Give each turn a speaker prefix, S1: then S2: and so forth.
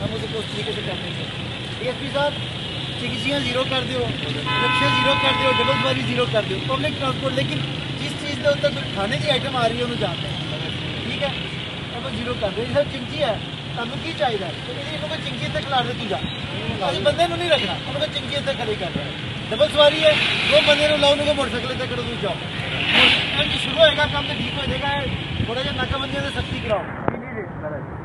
S1: हम उसको उस तरीके से कर देंगे। DSP साहब चिकित्सियाँ जीरो कर दो, रिक्शे जीरो कर दो, डबल सवारी जीरो कर दो, पब्लिक ट्रांसपोर्ट, लेकिन जिस चीज़ के उत्तर खाने की आइटम आ रही है उन्होंने जानते हैं, ठीक है, अब जीरो कर दो। सर चिंकी है, तू की चाहिए इन्होंने चिंकी इतने खिला दे, तू जा अभी बंदे नहीं रखना, उन्होंने चिंकी इतने खड़े कर रहा है। डबल सवारी है, दो बंदे लाओ, उनको मोटरसाइकिल इतने करो, तू जाओ। शुरू होएगा काम तो ठीक हो जाएगा, थोड़ा जहा नाकाबंदियों से सख्ती कराओ।